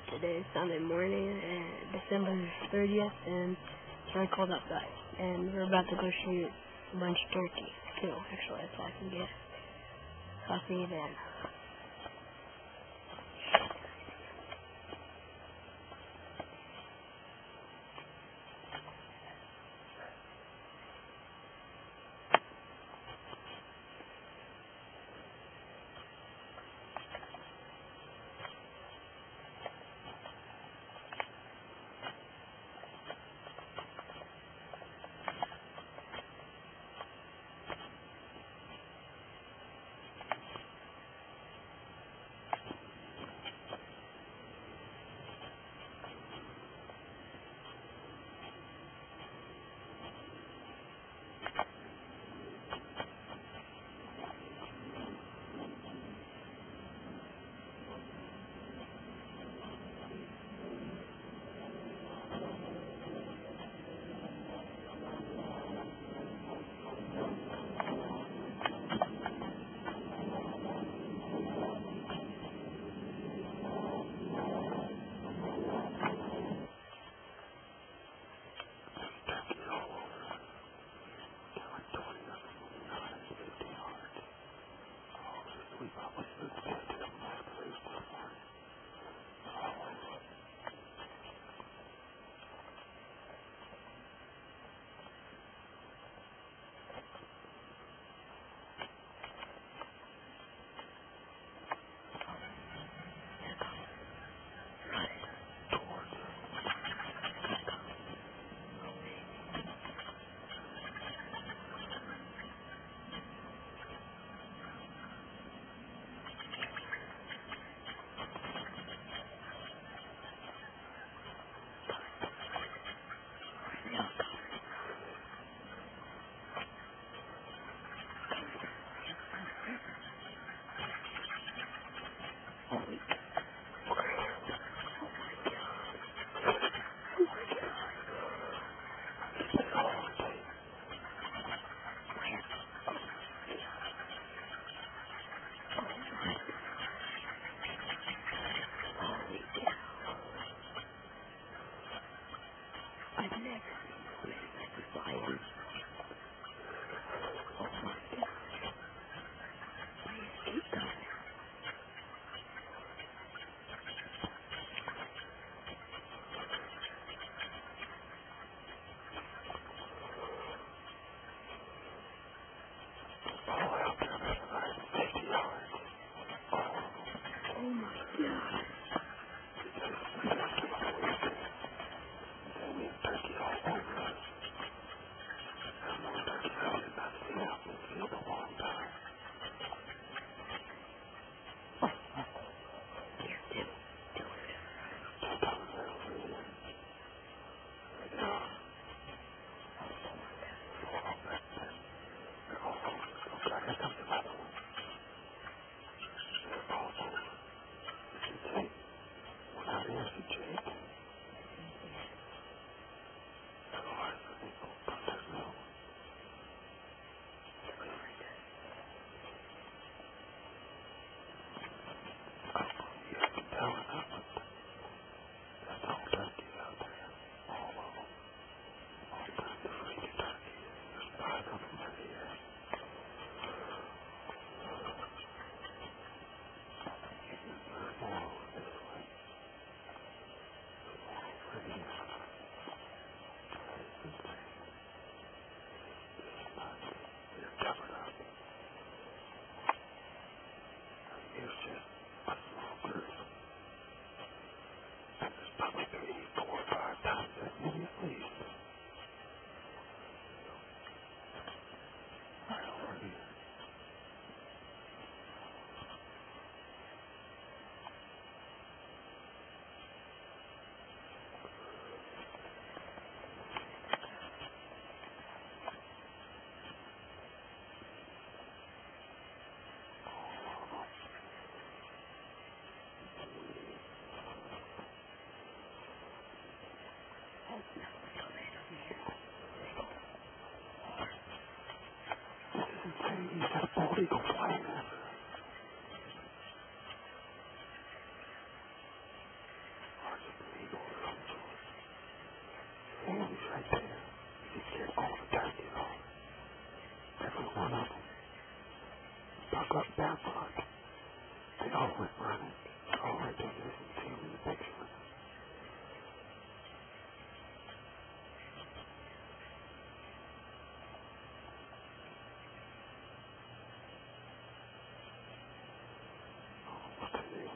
Today is Sunday morning, December 30th, and it's really cold outside. And we're about to go shoot a bunch of turkeys, too. Actually, that's all I can get. I'll see you then. I've never seen a lion. Oh my God. I hate them. Oh my God. eagle or some sort. Sam, he's right there. He scared all the turkeys off. Every one of them. Stuck up barefoot. They all went running. They're all right there. You can see them in the picture. What's the name?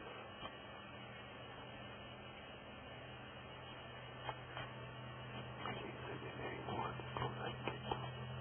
I can't say their name anymore. Just go right and get them.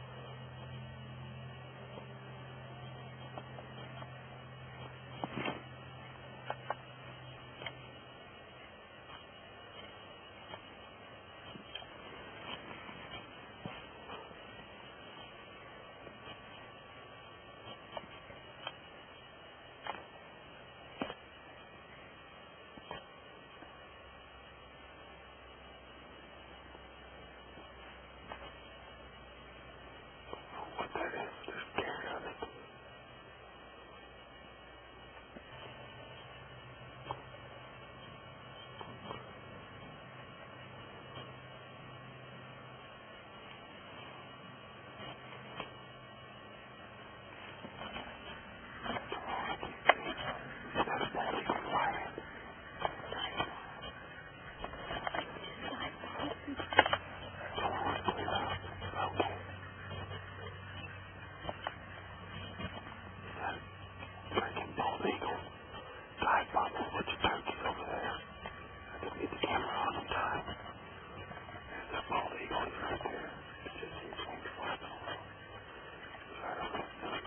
What that is, they're scared of it. That's bald eagle flying. Don't want to clear up. Okay. That freaking bald eagle. Dive bomb a bunch of turkeys over there. I just need the camera on in time. There's that bald eagle. He's right there. It's just his wings flapping around. He's right on that duck.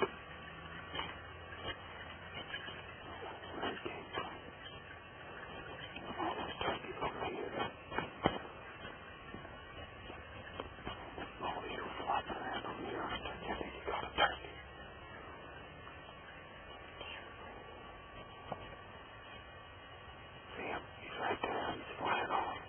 Where he came from. All those turkeys over here. Bald eagle flopping around over here on a turkey. I think he got a turkey. See him? He's right there. He's flying off.